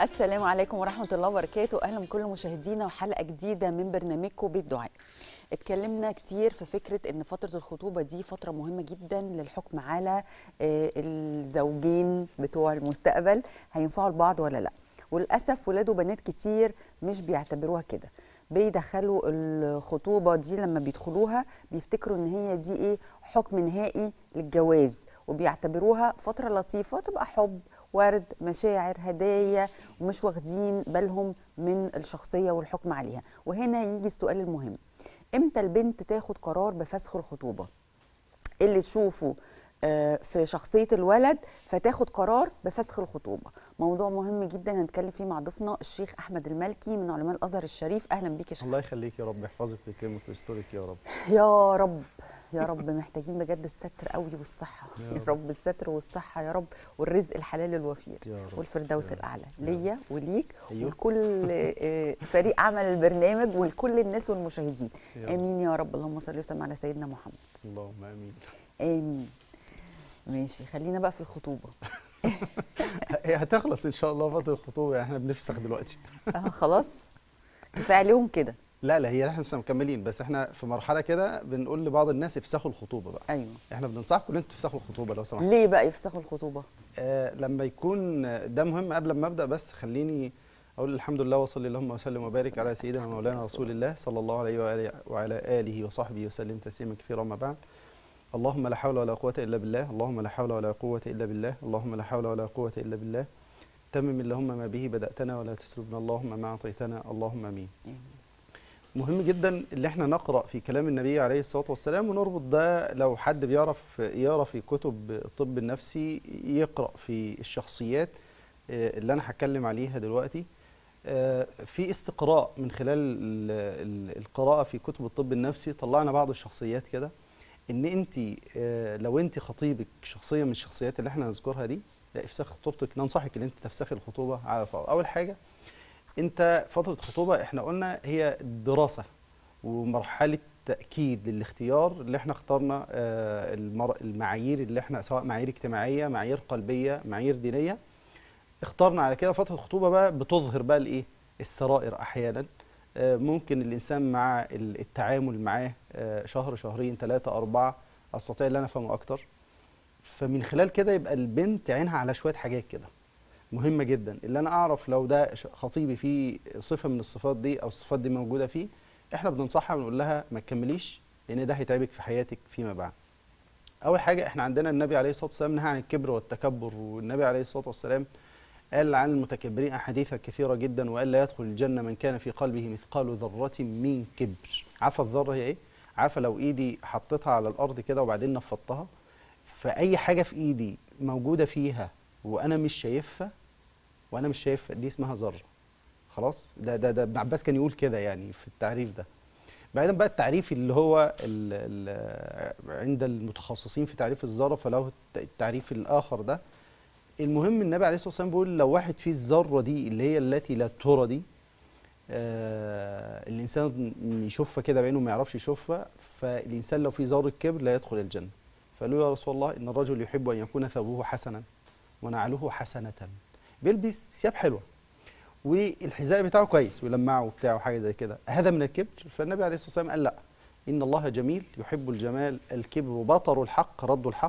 السلام عليكم ورحمة الله وبركاته. أهلا بكل مشاهدينا وحلقة جديدة من برنامجكم بيت دعاء. اتكلمنا كتير في فكرة ان فترة الخطوبة دي فترة مهمة جدا للحكم على الزوجين بتوع المستقبل هينفعوا لبعض ولا لا. وللأسف ولاد وبنات كتير مش بيعتبروها كده، بيدخلوا الخطوبة دي لما بيدخلوها بيفتكروا ان هي دي ايه حكم نهائي للجواز، وبيعتبروها فترة لطيفة تبقى حب ورد مشاعر هدايا، ومش واخدين بالهم من الشخصية والحكم عليها. وهنا يجي السؤال المهم، امتى البنت تاخد قرار بفسخ الخطوبة؟ اللي تشوفه في شخصية الولد فتاخد قرار بفسخ الخطوبة. موضوع مهم جدا هنتكلم فيه مع ضيفنا الشيخ أحمد المالكي من علماء الأزهر الشريف. أهلا بيك يا شيخ. الله يخليك يا رب، يحفظك ويكرمك ويسترك يا رب. يا رب يا رب، محتاجين بجد الستر قوي والصحة يا رب، الستر والصحة يا رب، والرزق الحلال الوفير والفردوس الأعلى ليا وليك ولكل فريق عمل البرنامج ولكل الناس والمشاهدين. آمين يا رب. اللهم صل وسلم على سيدنا محمد. اللهم آمين. آمين. ماشي، خلينا بقى في الخطوبة. هي هتخلص إن شاء الله فترة الخطوبة، احنا بنفسخ دلوقتي. خلاص كفاية عليهم كده. لا هي احنا لسه مكملين، بس احنا في مرحلة كده بنقول لبعض الناس افسخوا الخطوبة بقى. أيوه، احنا بننصحكم ان انتوا تفسخوا الخطوبة لو سمحتوا. ليه بقى يفسخوا الخطوبة؟ لما يكون ده مهم. قبل ما ابدا بس خليني اقول الحمد لله وصلي اللهم وسلم وبارك على سيدنا مولانا رسول الله صلى الله عليه وعلى اله وصحبه وسلم تسليما كثيرا. ما بعد، اللهم لا حول ولا قوة إلا بالله، اللهم لا حول ولا قوة إلا بالله، اللهم لا حول ولا قوة إلا بالله. تمم اللهم ما به بدأتنا ولا تسلبنا اللهم ما أعطيتنا، اللهم آمين. مهم جدا اللي احنا نقرأ في كلام النبي عليه الصلاة والسلام ونربط ده. لو حد بيعرف يقرأ في كتب الطب النفسي يقرأ في الشخصيات اللي أنا هتكلم عليها دلوقتي. في استقراء من خلال القراءة في كتب الطب النفسي طلعنا بعض الشخصيات كده، ان انت لو انت خطيبك شخصيه من الشخصيات اللي احنا هنذكرها دي، لا افسخ خطوبتك. ننصحك ان انت تفسخي الخطوبه على الفور. اول حاجه، انت فتره خطوبه احنا قلنا هي دراسه ومرحله تاكيد للاختيار اللي احنا اخترنا المعايير اللي احنا سواء معايير اجتماعيه، معايير قلبيه، معايير دينيه، اخترنا على كده. فتره الخطوبه بقى بتظهر بقى الايه السرائر. احيانا ممكن الإنسان مع التعامل معاه شهر شهرين ثلاثة أربعة أستطيع أن أنا أفهمه أكتر. فمن خلال كده يبقى البنت عينها على شوية حاجات كده مهمة جدا، اللي أنا أعرف لو ده خطيبي فيه صفة من الصفات دي أو الصفات دي موجودة فيه، إحنا بننصحها ونقول لها ما تكمليش لأن ده هيتعبك في حياتك فيما بعد. أول حاجة، إحنا عندنا النبي عليه الصلاة والسلام نهى عن الكبر والتكبر، والنبي عليه الصلاة والسلام قال عن المتكبرين أحاديث كثيرة جدا، وقال لا يدخل الجنة من كان في قلبه مثقال ذرة من كبر. عارفة الذرة هي إيه؟ عارفة لو إيدي حطيتها على الأرض كده وبعدين نفضتها، فأي حاجة في إيدي موجودة فيها وأنا مش شايفها دي اسمها ذرة. خلاص؟ ده ابن عباس كان يقول كده يعني في التعريف ده. بعدين بقى التعريف اللي هو عند المتخصصين في تعريف الذرة فله التعريف الآخر ده. المهم النبي عليه الصلاة والسلام بيقول لو واحد فيه الذرة دي اللي هي التي لا ترى دي، الإنسان يشوفها كده بعينه ما يعرفش يشوفها، فالإنسان لو فيه ذرة كبر لا يدخل الجنة. فقالوا يا رسول الله إن الرجل يحب أن يكون ثوبه حسنا ونعله حسنة، بيلبس ثياب حلوة والحذاء بتاعه كويس ويلمعه وبتاعه حاجة زي كده، هذا من الكبر؟ فالنبي عليه الصلاة والسلام قال لا، إن الله جميل يحب الجمال، الكبر بطر الحق رد الحق،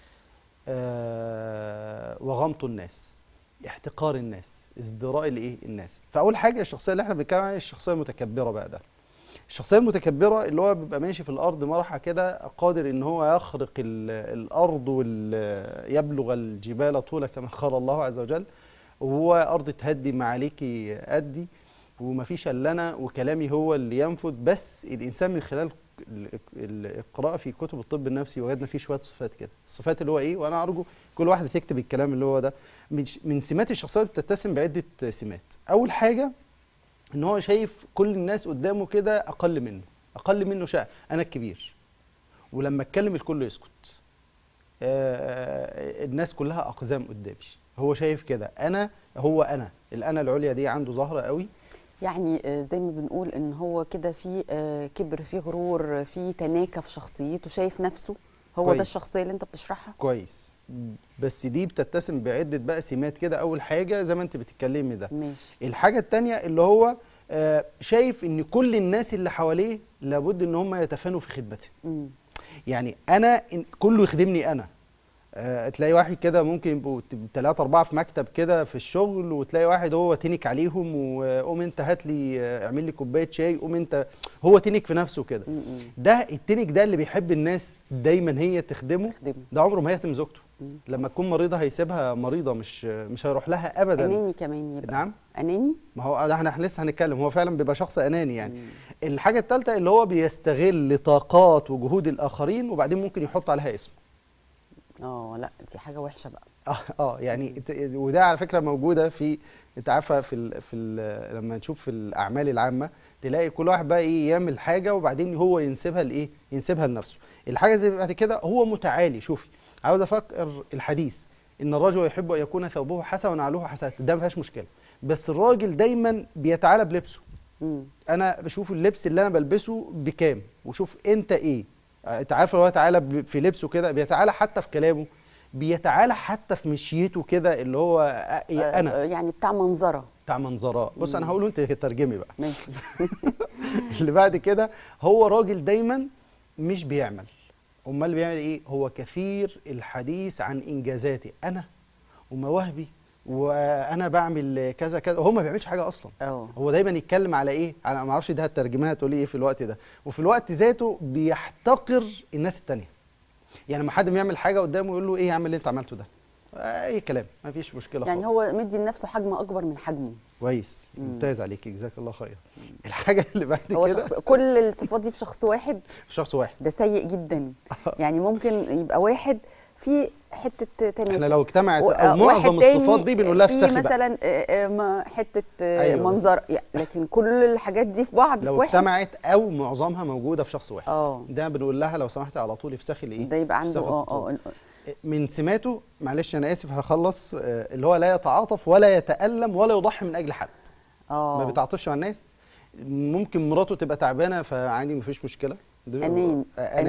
وغمط الناس، احتقار الناس، ازدراء الايه الناس. فاول حاجه الشخصيه اللي احنا بنتكلم عليها الشخصيه المتكبره بقى. ده الشخصيه المتكبره اللي هو بيبقى ماشي في الارض مرحه كده قادر ان هو يخرق الارض ويبلغ الجبال طولا كما قال الله عز وجل، وهو ارض تهدي ما عليكي ادي ومفيش الا انا وكلامي هو اللي ينفذ. بس الانسان من خلال القراءة في كتب الطب النفسي وجدنا فيه شوية صفات كده. الصفات اللي هو ايه، وانا ارجو كل واحدة تكتب الكلام اللي هو ده. من سمات الشخصية بتتسم بعدة سمات. اول حاجة ان هو شايف كل الناس قدامه كده اقل منه شيء، انا الكبير، ولما اتكلم الكل يسكت، الناس كلها اقزام قدامي. هو شايف كده انا الانا العليا دي عنده ظاهرة قوي. يعني زي ما بنقول ان هو كده في كبر، في غرور، في تناكة في شخصيته، شايف نفسه هو كويس. ده الشخصيه اللي انت بتشرحها؟ كويس. بس دي بتتسم بعده بقى سمات كده. اول حاجه زي ما انت بتتكلمي ده. ماشي. الحاجه الثانيه اللي هو شايف ان كل الناس اللي حواليه لابد ان هم يتفانوا في خدمته. يعني انا كله يخدمني انا. تلاقي واحد كده ممكن يبقوا 3 4 في مكتب كده في الشغل، وتلاقي واحد هو تنك عليهم، وقوم انت هات لي اعمل لي كوبايه شاي، قوم انت، هو تنك في نفسه كده. ده التنك ده اللي بيحب الناس دايما هي تخدمه. ده عمره ما هيخدم زوجته. لما تكون مريضه هيسيبها مريضه، مش هيروح لها ابدا. اناني كمان يبقى. نعم، اناني. ما هو ده احنا لسه هنتكلم. هو فعلا بيبقى شخص اناني يعني. الحاجه الثالثه اللي هو بيستغل طاقات وجهود الاخرين، وبعدين ممكن يحط عليها اسمه. لا دي حاجه وحشه بقى. يعني وده على فكره موجوده في، انت عارفه لما نشوف في الاعمال العامه تلاقي كل واحد بقى ايه يعمل حاجه وبعدين هو ينسبها لايه، ينسبها لنفسه. الحاجه زي بعد كده هو متعالي. شوفي، عاوز افكر الحديث ان الرجل يحب ان يكون ثوبه حسن ونعله حسن، ده ما فيهاش مشكله. بس الراجل دايما بيتعالى بلبسه. انا بشوف اللبس اللي انا بلبسه بكام، وشوف انت ايه. انت عارف هو تعالى في لبسه كده، بيتعالى حتى في كلامه، بيتعالى حتى في مشيته كده، اللي هو انا يعني بتاع منظره. بتاع منظره. بص انا هقوله انت تترجمي بقى. ماشي. اللي بعد كده هو راجل دايما مش بيعمل، امال اللي بيعمل ايه؟ هو كثير الحديث عن انجازاتي انا ومواهبي، وانا بعمل كذا كذا، وهو ما بيعملش حاجه اصلا. هو دايما يتكلم على ايه؟ على ما اعرفش ده هترجمها تقولي ايه في الوقت ده. وفي الوقت ذاته بيحتقر الناس التانية. يعني لما حد بيعمل حاجه قدامه يقول له ايه يا عم اللي انت عملته ده؟ اي كلام، ما فيش مشكله يعني خالص. هو مدي لنفسه حجم اكبر من حجمه. كويس، ممتاز عليكي، جزاك الله خير. الحاجه اللي بعد هو كده كل الصفات دي في شخص واحد؟ في شخص واحد. ده سيء جدا. يعني ممكن يبقى واحد في حته تانية. احنا لو اجتمعت او معظم الصفات دي بنقول لها في سخي مثلا حته أيوة منظر، لكن كل الحاجات دي في بعض لو في واحد اجتمعت او معظمها موجوده في شخص واحد. أوه. ده بنقول لها لو سمحتي على طول افسخي لايه؟ ده يبقى عنده من سماته، معلش انا اسف هخلص، اللي هو لا يتعاطف ولا يتألم ولا يضحي من اجل حد. ما بيتعاطفش مع الناس. ممكن مراته تبقى تعبانه فعادي مفيش مشكله. اناني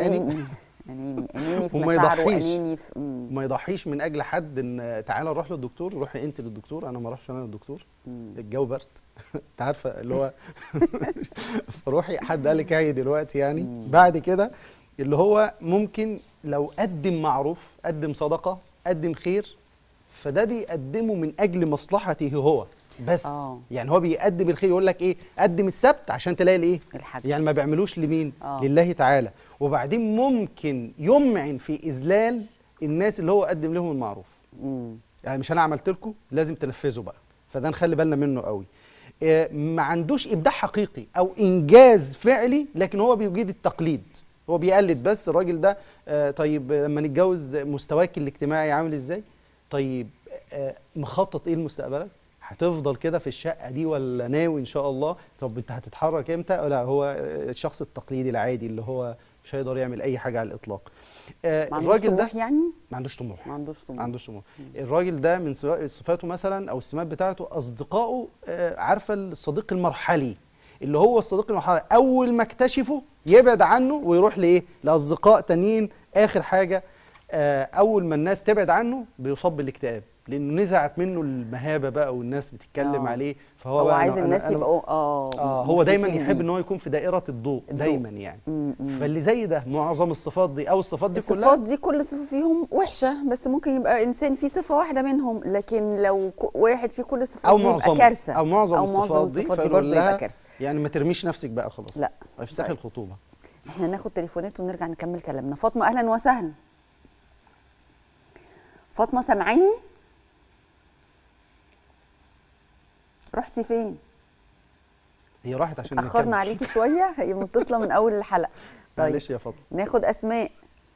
في مشاعره، واناني في ما يضحيش من اجل حد. ان تعالى نروح للدكتور، روحي انت للدكتور، انا ما اروحش انا للدكتور، الجو برد. انت عارفه اللي هو روحي، حد قال لك ايه دلوقتي يعني. بعد كده اللي هو ممكن لو قدم معروف، قدم صدقه، قدم خير، فده بيقدمه من اجل مصلحته هو بس. يعني هو بيقدم الخير، يقول لك ايه؟ قدم السبت عشان تلاقي الايه؟ الحد. يعني ما بيعملوش لمين؟ لله تعالى. وبعدين ممكن يمعن في اذلال الناس اللي هو قدم لهم المعروف. يعني مش انا عملت لكم لازم تنفذوا بقى، فده نخلي بالنا منه قوي. ما عندوش ابداع حقيقي او انجاز فعلي، لكن هو بيجيد التقليد، هو بيقلد بس. الراجل ده طيب لما نتجوز مستواك الاجتماعي عامل ازاي؟ طيب مخطط ايه لمستقبلك؟ هتفضل كده في الشقه دي ولا ناوي ان شاء الله؟ طب انت هتتحرك امتى؟ لا، هو الشخص التقليدي العادي اللي هو مش هيقدر يعمل اي حاجه على الاطلاق. الراجل ده يعني ما عندوش طموح. ما عندوش طموح. الراجل ده من صفاته مثلا او السمات بتاعته، اصدقائه عارفه الصديق المرحلي، اللي هو الصديق المرحلي اول ما اكتشفه يبعد عنه ويروح لايه؟ لاصدقاء تانيين. اخر حاجه اول ما الناس تبعد عنه بيصاب بالاكتئاب، لانه نزعت منه المهابه بقى والناس بتتكلم عليه. فهو هو بقى عايز الناس يبقوا هو دايما يحب ان هو يكون في دائره الضوء دايما يعني. فاللي زي ده معظم الصفات دي او الصفات دي كلها، الصفات دي كل صفه فيهم وحشه، بس ممكن يبقى انسان فيه صفه واحده منهم. لكن لو واحد فيه كل الصفات دي يبقى كارثه، او معظم الصفات دي برضه يبقى كارثه. يعني ما ترميش نفسك بقى خلاص، لا افسخي الخطوبه. احنا ناخد تليفونات ونرجع نكمل كلامنا. فاطمه اهلا وسهلا. فاطمه سامعاني؟ رحتي فين؟ هي راحت عشان اتأخرنا عليكي شويه، هي متصله من اول الحلقه. طيب معلش يا فاطمه، ناخد اسماء.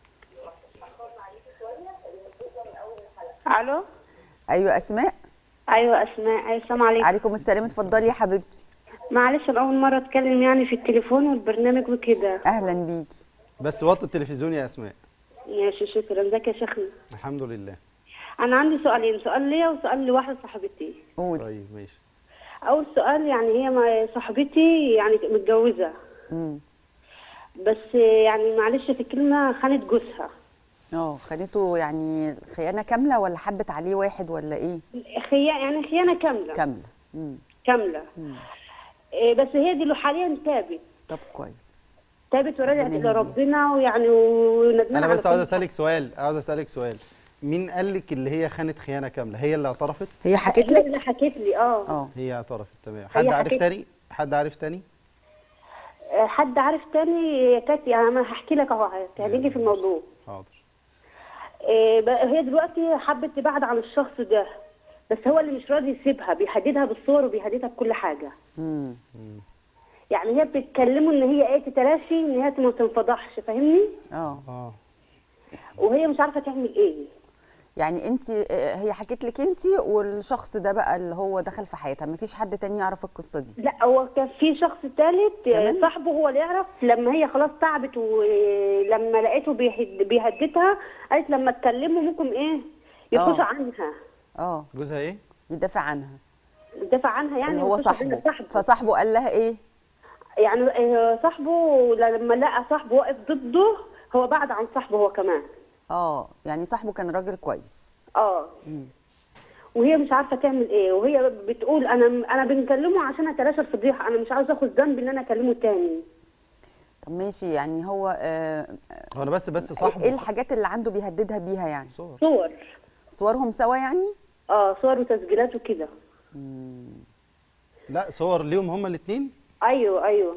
الو. ايوه اسماء. ايوه اسماء. السلام عليكم. عليكم السلام، اتفضلي يا حبيبتي. معلش انا اول مره اتكلم يعني في التليفون والبرنامج وكده. اهلا بيكي. بس وطي التلفزيون يا اسماء. ماشي شكرا. ازيك يا شيخنا؟ الحمد لله. انا عندي سؤالين، سؤال ليا وسؤال لواحده صاحبتي. قولي. طيب ماشي. اول سؤال، يعني هي صاحبتي يعني متجوزه. بس يعني معلش في الكلمه خانت جوزها. خانته يعني خيانه كامله ولا حبت عليه واحد ولا ايه؟ يعني خيانه كامله. كامله. كامله. بس هي دي اللي حاليا تابت. طب كويس. تابت ورجعت ربنا الى يهديها. ربنا ويعني وندمانه. انا بس على عاوز كل اسالك سؤال. مين قال لك اللي هي خانت خيانه كامله؟ هي اللي اعترفت؟ هي حكت هي لك؟ اللي حكت لي. هي اعترفت. تمام. هي حد عارف حكت- تاني؟ حد عارف تاني؟ حد عارف تاني كانت يعني انا هحكي لك اهو هنيجي في الموضوع. حاضر. هي دلوقتي حبت تبعد عن الشخص ده، بس هو اللي مش راضي يسيبها، بيهددها بالصور وبيهددها بكل حاجه. يعني هي بتتكلموا ان هي ايه تتلاشي، ان هي ما تنفضحش، فاهمني؟ وهي مش عارفه تعمل ايه. يعني انت هي حكت لك انت والشخص ده بقى اللي هو دخل في حياتها، مفيش حد تاني يعرف القصه دي؟ لا، هو كان في شخص ثالث صاحبه هو اللي يعرف. لما هي خلاص تعبت ولما لقيته بيهددها، قالت لما اتكلموا ممكن ايه يخش عنها. جوزها ايه؟ يدافع عنها. يدافع عنها يعني. اللي هو صاحبه. فصاحبه قال لها ايه؟ يعني صاحبه لما لقى صاحبه واقف ضده هو بعد عن صاحبه هو كمان. يعني صاحبه كان راجل كويس. وهي مش عارفه تعمل ايه، وهي بتقول انا بنكلمه عشان اتلاشى الفضيحه، انا مش عاوزه اخد ذنب ان انا اكلمه تاني. طب ماشي، يعني هو هو انا بس صاحبه ايه الحاجات اللي عنده بيهددها بيها يعني؟ صورهم سوا يعني؟ صور وتسجيلات وكده. لا، صور ليهم هما الاثنين. ايوه.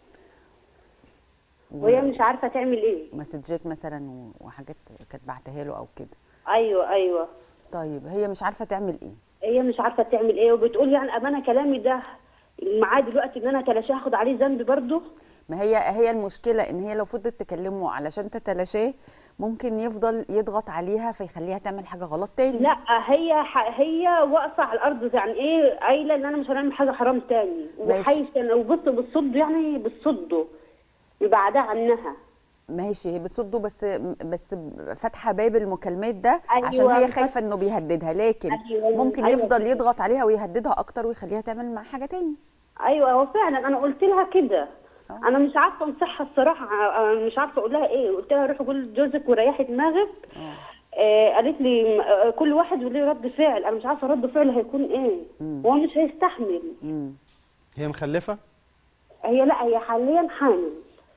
وهي مش عارفه تعمل ايه. مسجات مثلا وحاجات كانت بعتها له او كده. ايوه. طيب هي مش عارفه تعمل ايه؟ هي مش عارفه تعمل ايه، وبتقول يعني امانه كلامي ده معاه دلوقتي ان انا اتلاشاه هاخد عليه ذنب برضه. ما هي المشكله ان هي لو فضلت تكلمه علشان تتلاشاه ممكن يفضل يضغط عليها فيخليها تعمل حاجه غلط تاني. لا، هي واقفه على الارض، يعني ايه قايله ان انا مش هنعمل حاجه حرام تاني، وحايشه وبص بتصد يعني بتصده يبعدها عنها. ماشي، هي بتصده بس فاتحه باب المكالمات ده. عشان هي خايفه انه بيهددها، لكن ممكن يفضل يضغط عليها ويهددها اكتر ويخليها تعمل معاه حاجه تاني. ايوه، هو فعلا انا قلت لها كده. انا مش عارفه انصحها الصراحه، مش عارفه اقول لها ايه. قلت لها روحي قولي لجوزك وريحي دماغك. قالت لي كل واحد وليه رد فعل، انا مش عارفه رد فعله هيكون ايه. هو مش هيستحمل. هي مخلفه؟ لا، هي حاليا حامل.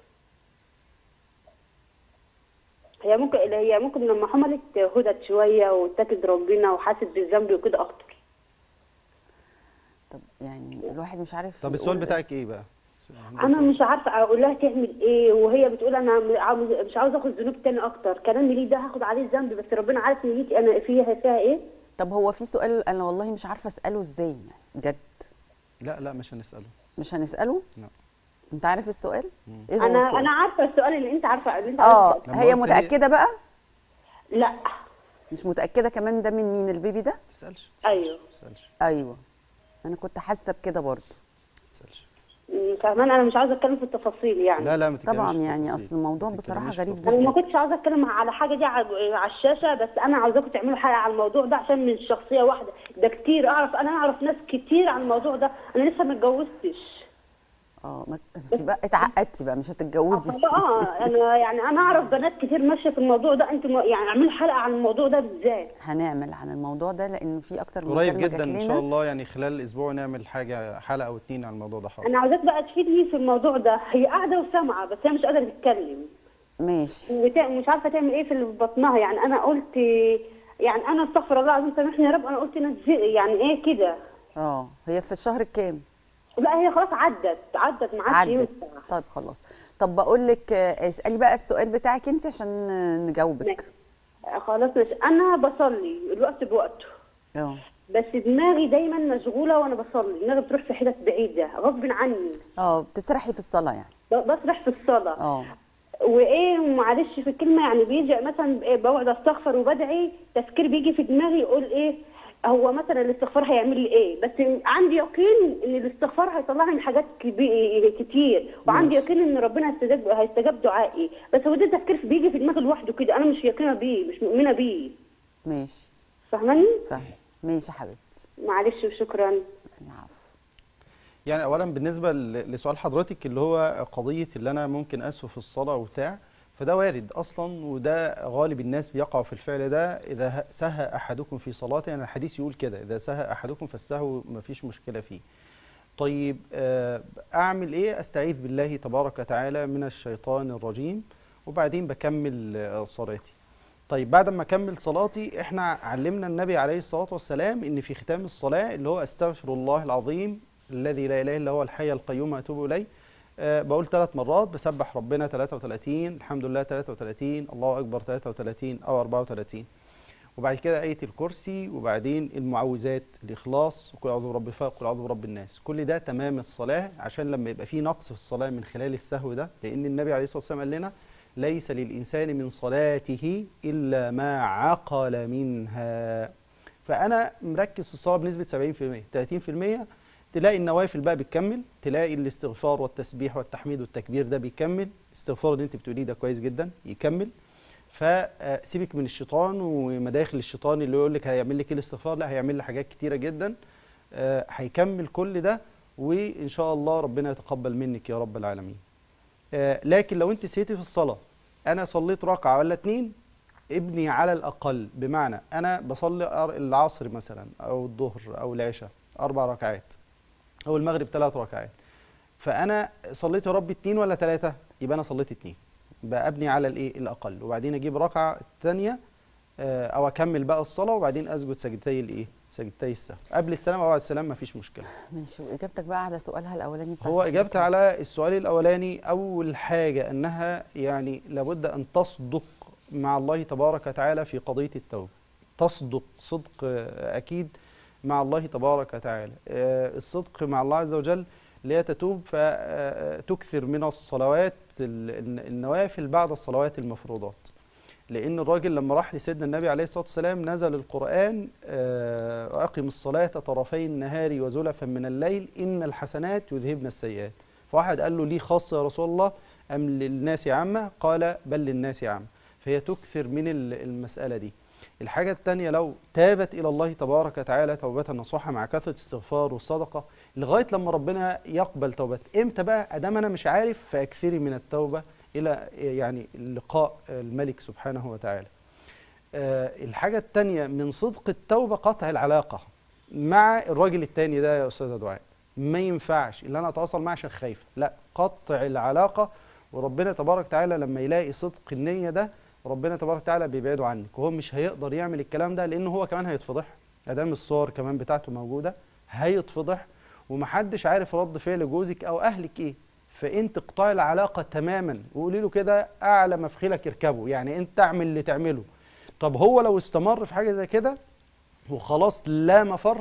هي ممكن لما حملت هدت شويه واتقت ربنا وحست بالذنب وكده اكتر. طب يعني الواحد مش عارف. طب السؤال بتاعك ايه بقى؟ انا مش عارفه اقول لها تعمل ايه، وهي بتقول انا مش عاوزه اخد ذنوب تاني اكتر. كلامي ليه ده هاخد عليه ذنب، بس ربنا عارف نيتي انا فيها ايه. طب هو في سؤال انا والله مش عارفه اساله ازاي يعني بجد. لا مش هنساله. مش هنساله؟ لا. انت عارف السؤال؟ ايه هو السؤال؟ انا عارفه السؤال اللي انت عارفه اللي انت هي متاكده بقى؟ لا، مش متاكده كمان. ده من مين البيبي ده؟ تسالش. ايوه انا كنت حاسه بكده برضه. تسالش. كمان انا مش عاوزه اتكلم في التفاصيل يعني. لا ما تتكلمش طبعا يعني اصل الموضوع بصراحه غريب جدا. انا ما كنتش عاوزه اتكلم على حاجه دي على الشاشه، بس انا عاوزاكم تعملوا حلقه على الموضوع ده عشان مش شخصيه واحده، ده كتير. انا اعرف ناس كتير عن الموضوع ده. انا لسه ما اتجوزتش. انت بقى اتعقدتي بقى مش هتتجوزي. انا اعرف بنات كتير ماشيه في الموضوع ده. انت يعني اعملوا حلقه عن الموضوع ده بالذات. هنعمل عن الموضوع ده لان في اكتر من قريب جدا ان شاء الله، يعني خلال الاسبوع نعمل حلقه او اتنين عن الموضوع ده. حاضر. انا عاوزاك بقى تفيدني في الموضوع ده. هي قاعده وسامعه بس هي مش قادره تتكلم. ماشي. مش عارفه تعمل ايه في اللي في بطنها. يعني انا قلت يعني انا استغفر الله العظيم سامحني يا رب. انا قلت يعني ايه كده. هي في الشهر الكام؟ لا، هي خلاص عدت ما عادش ينفع. طيب خلاص. طب بقول لك اسالي بقى السؤال بتاعك انت عشان نجاوبك. خلاص ماشي. انا بصلي الوقت بوقته. بس دماغي دايما مشغوله وانا بصلي. دماغي بتروح في حتت بعيده غصب عني. بتسرحي في الصلاه يعني؟ بسرح في الصلاه. وايه معلش في الكلمه، يعني بيجي مثلا بقعد استغفر وبدعي، تفكير بيجي في دماغي يقول ايه هو مثلا الاستغفار هيعمل لي ايه. بس عندي يقين ان الاستغفار هيطلع لي من حاجات كتير، وعندي يقين ان ربنا هيستجاب دعائي. بس هو ده تفكير بيجي في دماغي لوحده كده، انا مش يقينه بيه، مش مؤمنه بيه. ماشي. فاهماني؟ فاهم. ماشي يا حبيبتي. معلش وشكرا. العفو. يعني اولا بالنسبه لسؤال حضرتك اللي هو قضيه اللي انا ممكن اسهو في الصلاه وبتاع، فده وارد اصلا، وده غالب الناس بيقعوا في الفعل ده. اذا سهى احدكم في صلاته، يعني الحديث يقول كده، اذا سهى احدكم فالسهو ما فيش مشكله فيه. طيب اعمل ايه؟ استعيذ بالله تبارك وتعالى من الشيطان الرجيم، وبعدين بكمل صلاتي. طيب بعد ما اكمل صلاتي، احنا علمنا النبي عليه الصلاه والسلام ان في ختام الصلاه اللي هو استغفر الله العظيم الذي لا اله الا هو الحي القيوم اتوب اليه، بقول 3 مرات، بسبح ربنا 33، الحمد لله 33، الله اكبر 33 او 34، وبعد كده آية الكرسي، وبعدين المعوذات، الإخلاص، وقل أعوذ برب الفلق، وقل أعوذ برب الناس. كل ده تمام الصلاة، عشان لما يبقى في نقص في الصلاة من خلال السهو ده، لأن النبي عليه الصلاة والسلام قال لنا ليس للإنسان من صلاته إلا ما عقل منها. فأنا مركز في الصلاة بنسبة 70%، 30% تلاقي النوافل بقى بتكمل، تلاقي الاستغفار والتسبيح والتحميد والتكبير ده بيكمل، الاستغفار اللي انت بتقوليه ده كويس جدا يكمل. فسيبك من الشيطان ومداخل الشيطان اللي يقول لك هيعمل لك ايه الاستغفار، لا هيعمل لك حاجات كتيره جدا. هيكمل كل ده، وان شاء الله ربنا يتقبل منك يا رب العالمين. لكن لو انت سيتي في الصلاه، انا صليت ركعه ولا 2، ابني على الاقل، بمعنى انا بصلي العصر مثلا او الظهر او العشاء 4 ركعات، او المغرب 3 ركعات، فانا صليت يا رب 2 ولا 3، يبقى انا صليت 2، بقى ابني على الايه الاقل، وبعدين اجيب ركعه الثانيه او اكمل بقى الصلاه، وبعدين اسجد سجدتي الايه، سجدتي السهو، قبل السلام او بعد السلام مفيش مشكله. ماشي. واجابتك بقى على سؤالها الاولاني بتاع هو اجابتي على السؤال الاولاني، اول حاجه انها يعني لابد ان تصدق مع الله تبارك وتعالى في قضيه التوبه، تصدق صدق اكيد مع الله تبارك وتعالى. الصدق مع الله عز وجل اللي هي تتوب، فتكثر من الصلوات النوافل بعد الصلوات المفروضات. لأن الراجل لما راح لسيدنا النبي عليه الصلاة والسلام نزل القرآن وأقم الصلاة طرفي النهار وزلفا من الليل إن الحسنات يذهبن السيئات. فواحد قال له ليه خاصة يا رسول الله أم للناس عامة؟ قال بل للناس عامة. فهي تكثر من المسألة دي. الحاجة الثانية، لو تابت إلى الله تبارك وتعالى توبة نصوحة مع كثرة الاستغفار والصدقة لغاية لما ربنا يقبل توبتها. إمتى بقى؟ أدام أنا مش عارف، فأكثري من التوبة إلى يعني لقاء الملك سبحانه وتعالى. الحاجة الثانية من صدق التوبة قطع العلاقة مع الراجل الثاني ده يا أستاذة دعاء. ما ينفعش اللي أنا أتواصل معه عشان خايفة، لا، قطع العلاقة. وربنا تبارك وتعالى لما يلاقي صدق النية ده، ربنا تبارك وتعالى بيبعده عنك، وهو مش هيقدر يعمل الكلام ده، لأنه هو كمان هيتفضح. أدام الصور كمان بتاعته موجودة هيتفضح، ومحدش عارف رد فعل جوزك أو أهلك إيه. فأنت اقطعي العلاقة تماما وقولي له كده أعلى مفخلك اركبه، يعني أنت اعمل اللي تعمله. طب هو لو استمر في حاجة زي كده وخلاص لا مفر،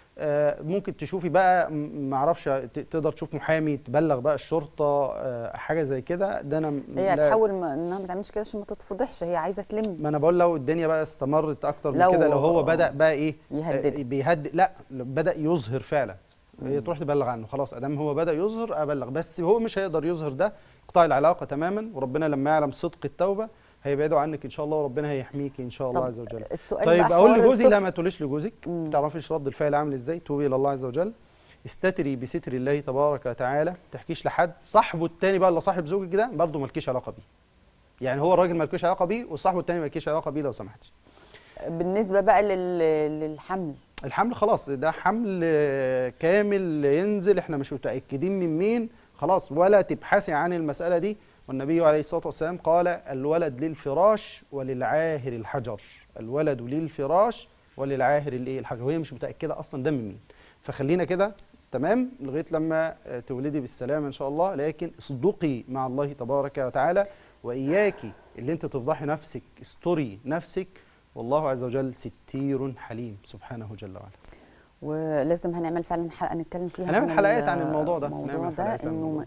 ممكن تشوفي بقى، معرفش، تقدر تشوف محامي، تبلغ بقى الشرطه، حاجه زي كده. ده انا هي تحاول انها ما تعملش كده عشان ما تتفضحش، هي عايزه تلم. ما انا بقول لو الدنيا بقى استمرت اكتر من كده، لو هو بدا بقى ايه بيهدد، لا بدا يظهر فعلا، هي تروح تبلغ عنه. خلاص ادام هو بدا يظهر ابلغ، بس هو مش هيقدر يظهر ده، اقطعي العلاقه تماما، وربنا لما يعلم صدق التوبه هيبعدوا عنك ان شاء الله، وربنا هيحميك ان شاء الله عز وجل. طيب اقول لجوزي لا ما تقوليش لجوزك، ما تعرفيش رد الفعل عامل ازاي. توبي الى الله عز وجل، استتري بستر الله تبارك وتعالى، ما تحكيش لحد. صاحبه الثاني بقى اللي صاحب زوجك ده برضه مالكيش علاقه بيه، يعني هو الراجل مالكيش علاقه بيه، وصاحبه الثاني مالكيش علاقه بيه لو سمحتي. بالنسبه بقى للحمل، الحمل خلاص ده حمل كامل ينزل، احنا مش متاكدين من مين، خلاص ولا تبحثي عن المساله دي. والنبي عليه الصلاة والسلام قال الولد للفراش وللعاهر الحجر، الولد للفراش وللعاهر الحجر، وهي مش متأكدة أصلا ده من مين. فخلينا كده تمام لغاية لما تولدي بالسلامة إن شاء الله، لكن اصدقي مع الله تبارك وتعالى، وإياكي اللي أنت تفضحي نفسك، استري نفسك، والله عز وجل ستير حليم سبحانه جل وعلا. ولازم هنعمل فعلا حلقة نتكلم فيها، هنعمل حلقات عن الموضوع ده، الموضوع ده إنه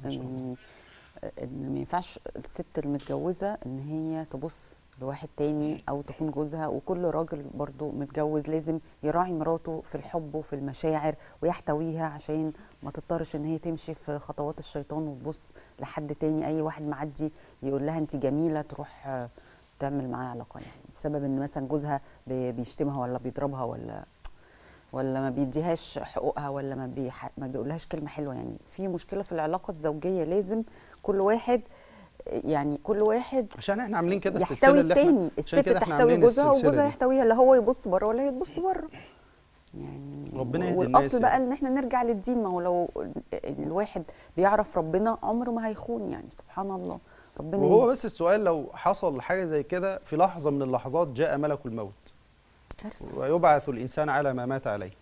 إن ما ينفعش الست المتجوزة إن هي تبص لواحد تاني أو تخون جوزها، وكل راجل برضو متجوز لازم يراعي مراته في الحب وفي المشاعر ويحتويها، عشان ما تضطرش إن هي تمشي في خطوات الشيطان وتبص لحد تاني. أي واحد معدي يقول لها أنت جميلة تروح تعمل معاه علاقة، يعني بسبب إن مثلا جوزها بيشتمها ولا بيضربها ولا ما بيديهاش حقوقها، ولا ما بيقولهاش كلمة حلوة. يعني في مشكلة في العلاقة الزوجية، لازم كل واحد يعني كل واحد عشان احنا عاملين كده يحتوي السلسله اللي احنا التاني، عشان الست كده احنا تحتوي عاملين جوزها السلسلة وجوزها دي. يحتويها، لا هو يبص بره ولا هي تبص بره يعني. ربنا يهدي والاصل الناس بقى يعني. ان احنا نرجع للدين، ما هو لو الواحد بيعرف ربنا عمره ما هيخون يعني، سبحان الله. ربنا وهو يهدي. بس السؤال لو حصل حاجه زي كده في لحظه من اللحظات جاء ملك الموت كارثة. ويبعث الانسان على ما مات عليه،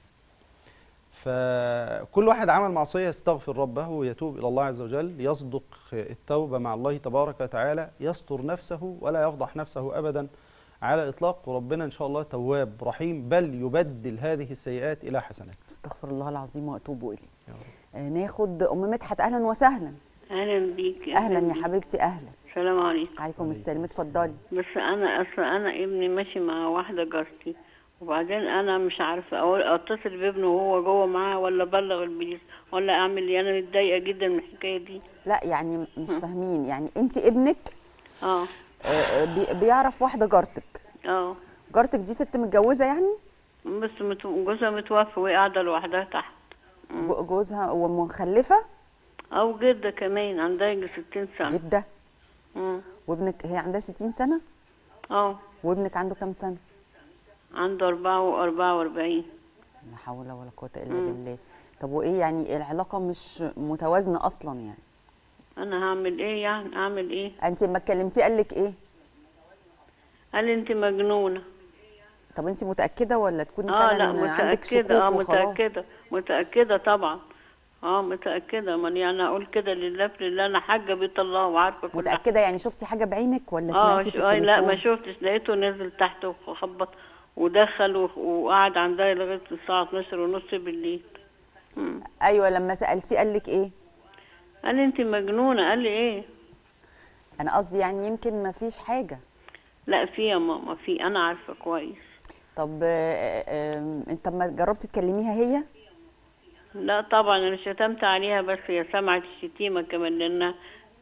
فكل واحد عمل معصيه يستغفر ربه ويتوب الى الله عز وجل، يصدق التوبه مع الله تبارك وتعالى، يستر نفسه ولا يفضح نفسه ابدا على الاطلاق، وربنا ان شاء الله تواب رحيم، بل يبدل هذه السيئات الى حسنات. استغفر الله العظيم واتوب اليه. يا رب. ناخد ام مدحت، اهلا وسهلا. اهلا بيك. اهلا يا حبيبتي، اهلا. السلام عليكم. عليكم السلام، اتفضلي. بس انا ابني ماشي مع واحده جارتي، وبعدين انا مش عارفه اقول اتصل بابنه وهو جوه معاه ولا ابلغ البوليس ولا اعمل ايه. انا متضايقه جدا من الحكايه دي. لا يعني مش فاهمين، يعني انت ابنك اه بيعرف واحده جارتك. اه جارتك دي ست متجوزه يعني؟ بس جوزها متوفى وهي قاعده لوحدها تحت. جوزها ومخلفه؟ او جده كمان عندها يجي 60 سنه. جده؟ امم وابنك هي عندها 60 سنه؟ اه وابنك عنده كام سنه؟ عنده 44. لا حول ولا قوه الا بالله. طب وايه يعني العلاقه مش متوازنه اصلا يعني؟ انا هعمل ايه يعني؟ اعمل ايه؟ انت لما اتكلمتيه قال لك ايه؟ قال لي انت مجنونه. طب انت متاكده ولا تكوني فعلا لا عندك شكوك متأكدة. وخلاص؟ متأكدة طبعا. متأكدة. من يعني اقول كده لله في لله، انا حاجة بيت الله وعارفة كل حاجة. متاكده يعني شفتي حاجه بعينك ولا سمعتي في التليفون؟ لا ما شفتش، لقيته نزل تحت وخبط ودخل وقعد عندها لغاية الساعة 12:30 بالليل. ايوه لما سالتيه قال لك ايه؟ قال لي انت مجنونة. قال لي ايه؟ انا قصدي يعني يمكن ما فيش حاجه. لا في يا ماما، في، انا عارفة كويس. طب انت ما جربتي تكلميها هي؟ لا طبعا انا شتمت عليها، بس هي سمعت الشتيمة كمان لانها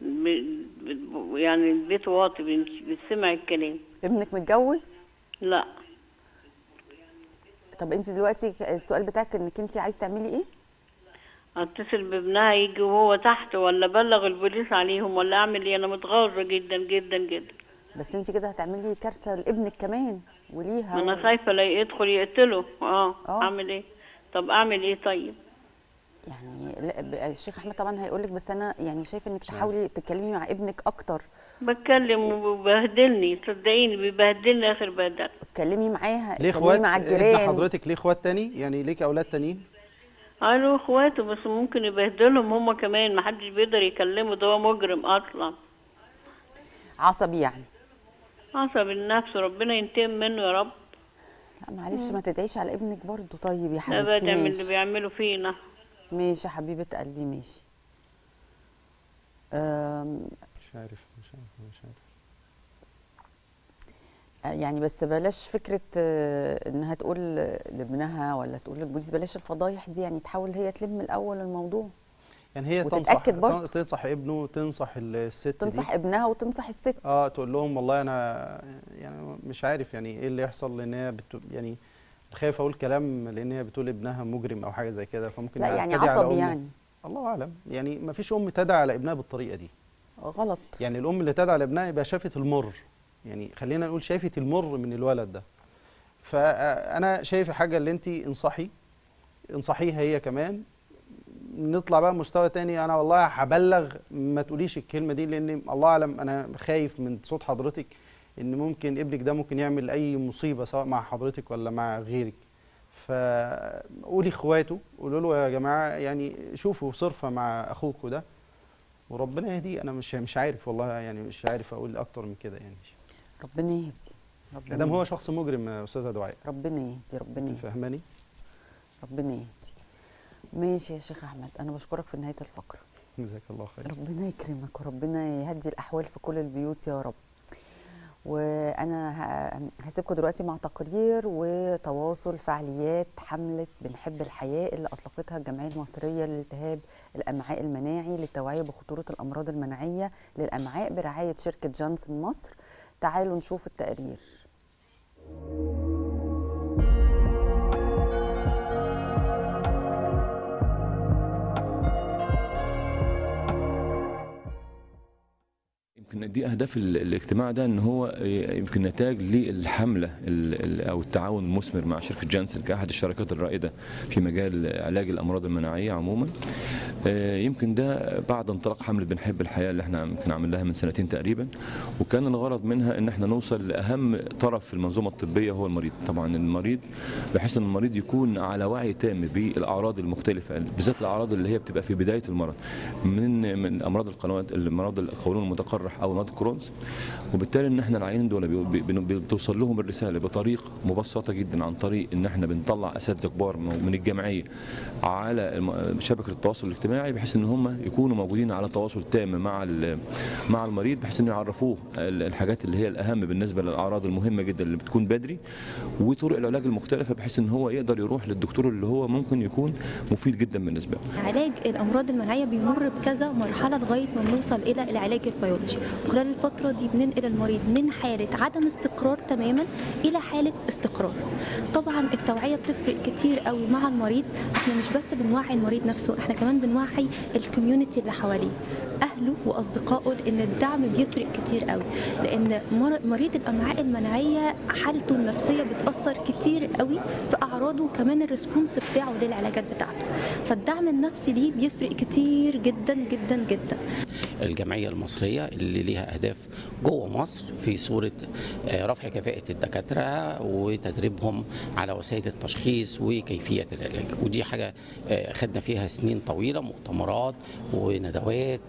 يعني البيت واطي بتسمع الكلام. ابنك متجوز؟ لا. طب انت دلوقتي السؤال بتاعك انك انت عايزه تعملي ايه؟ اتصل بابنها يجي وهو تحت، ولا ابلغ البوليس عليهم، ولا اعمل ايه؟ انا متغاظه جدا جدا جدا. بس انت كده هتعملي كارثه لابنك كمان وليها. انا خايفه لا يدخل يقتله. اعمل ايه؟ طب اعمل ايه طيب؟ يعني لا الشيخ احمد طبعا هيقول لك، بس انا يعني شايفه انك تحاولي تتكلمي مع ابنك اكتر. بتكلم وبهدلني، صدقيني بيبهدلني اخر بهدله. اتكلمي معاها، ليه اتكلمي اخوات؟ مع ابن الجيران. حضرتك ليه اخوات تاني؟ يعني ليك اولاد تانيين؟ قالوا اخواته، بس ممكن يبهدلهم هم كمان، محدش بيقدر يكلمه، ده هو مجرم اصلا. عصبي يعني؟ عصبي النفس، ربنا ينتقم منه يا رب. لا معلش ما تدعيش على ابنك برضه. طيب يا لا بقى حبيبتي تعمل ماشي. اللي بيعملوا فينا. ماشي يا حبيبه قلبي ماشي. مش عارف. يعني بس بلاش فكره انها تقول لابنها ولا تقول للبوليس، بلاش الفضايح دي يعني. تحاول هي تلم الاول الموضوع يعني. هي تنصح ابنه، تنصح الست دي، تنصح ابنها وتنصح الست. تقول لهم والله انا يعني مش عارف يعني ايه اللي يحصل، لان هي يعني خايف اقول كلام لان هي بتقول ابنها مجرم او حاجه زي كده، فممكن لا يعني عصبي يعني. الله اعلم يعني. ما فيش ام تدعي على ابنها بالطريقه دي. غلط. يعني الام اللي تدعي على ابنها يبقى شافت المر، يعني خلينا نقول شافت المر من الولد ده. فانا شايف حاجه اللي انت انصحيها هي كمان. نطلع بقى مستوى تاني. انا والله هبلغ، ما تقوليش الكلمه دي، لان الله اعلم انا خايف من صوت حضرتك ان ممكن ابنك ده ممكن يعمل اي مصيبه سواء مع حضرتك ولا مع غيرك. فقولي اخواته، قولوا له يا جماعه يعني شوفوا صرفه مع اخوكوا ده وربنا يهديه. انا مش عارف والله يعني، مش عارف اقول اكتر من كده يعني. ربنا يهدي. ادام هو شخص مجرم يا استاذه دعاء. ربنا يهدي. ربنا يهدي. فاهماني؟ ربنا يهدي. ماشي يا شيخ احمد، انا بشكرك في نهايه الفقره. جزاك الله خير. ربنا يكرمك وربنا يهدي الاحوال في كل البيوت يا رب. وانا هسيبكم دلوقتي مع تقرير وتواصل فعاليات حمله بنحب الحياه اللي اطلقتها الجمعيه المصريه لالتهاب الامعاء المناعي للتوعيه بخطوره الامراض المناعيه للامعاء برعايه شركه جانسون مصر. تعالوا نشوف التقرير. يمكن دي اهداف الاجتماع ده، ان هو يمكن نتاج للحمله او التعاون المثمر مع شركه جانسن كاحد الشركات الرائده في مجال علاج الامراض المناعيه عموما. يمكن ده بعد انطلاق حمله بنحب الحياه اللي احنا يمكن عملناها من سنتين تقريبا، وكان الغرض منها ان احنا نوصل لاهم طرف في المنظومه الطبيه هو المريض. طبعا المريض بحيث ان المريض يكون على وعي تام بالاعراض المختلفه، بالذات الاعراض اللي هي بتبقى في بدايه المرض من امراض القولون المتقرح او مرض كرونز، وبالتالي ان احنا العيانين دول بتوصل لهم الرساله بطريقه مبسطه جدا عن طريق ان احنا بنطلع اساتذه كبار من الجمعيه على شبكه التواصل الاجتماعي، بحيث ان هم يكونوا موجودين على تواصل تام مع المريض، بحيث ان يعرفوه الحاجات اللي هي الاهم بالنسبه للاعراض المهمه جدا اللي بتكون بدري، وطرق العلاج المختلفه بحيث ان هو يقدر يروح للدكتور اللي هو ممكن يكون مفيد جدا بالنسبه له. علاج الامراض المناعيه بيمر بكذا مرحله لغايه ما بنوصل الى العلاج البيولوجي. خلال الفتره دي بننقل المريض من حاله عدم استقرار تماما الى حاله استقرار. طبعا التوعيه بتفرق كتير قوي مع المريض، احنا مش بس بنوعي المريض نفسه، احنا كمان بنوعي الكوميونتي اللي حواليه، اهله واصدقائه، لان الدعم بيفرق كتير قوي، لان مريض الامعاء المناعيه حالته النفسيه بتاثر كتير قوي في اعراضه، وكمان الريسبونس بتاعه للعلاجات بتاعته، فالدعم النفسي ليه بيفرق كتير جدا جدا جدا. الجمعيه المصريه اللي ليها اهداف جوه مصر في صوره رفع كفاءه الدكاتره وتدريبهم على وسائل التشخيص وكيفيه العلاج، ودي حاجه خدنا فيها سنين طويله، مؤتمرات وندوات،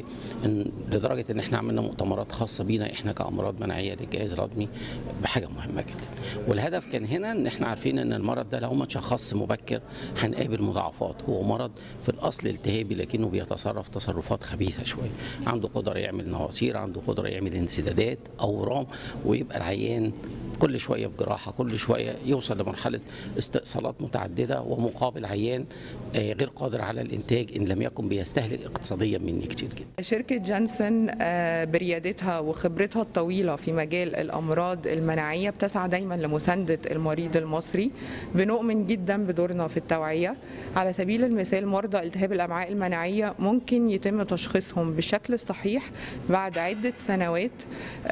ولدرجه ان احنا عملنا مؤتمرات خاصه بينا احنا كامراض مناعيه للجهاز الهضمي بحاجه مهمه جدا. والهدف كان هنا ان احنا عارفين ان المرض ده لو ما اتشخص مبكر هنقابل مضاعفات. هو مرض في الاصل التهابي لكنه بيتصرف تصرفات خبيثه شويه، عنده قدره يعمل نواصير، عنده قدره يعمل انسدادات، اورام، ويبقى العيان كل شويه في جراحه، كل شويه يوصل لمرحله استئصالات متعدده، ومقابل عيان غير قادر على الانتاج ان لم يكن بيستهلك اقتصاديا مني كتير جدا. شركه جانسن بريادتها وخبرتها الطويله في مجال الامراض المناعيه بتسعى دايما لمسانده المريض المصري. بنؤمن جدا بدورنا في التوعيه. على سبيل المثال مرضى التهاب الامعاء المناعيه ممكن يتم تشخيصهم بالشكل الصحيح بعد عده سنوات،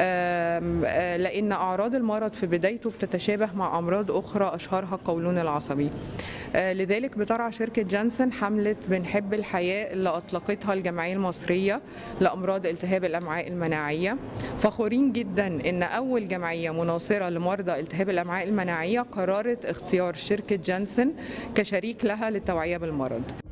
لان اعراض المرض في بدايته بتتشابه مع امراض اخرى اشهرها القولون العصبي. لذلك بترعى شركه جانسن حمله بنحب الحياه اللي اطلقتها الجمعيه المصريه لامراض التهاب الامعاء المناعيه. فخورين جدا ان اول جمعيه مناصره لمرضى التهاب الامعاء المناعيه قررت اختيار شركه جانسن كشريك لها للتوعيه بالمرض.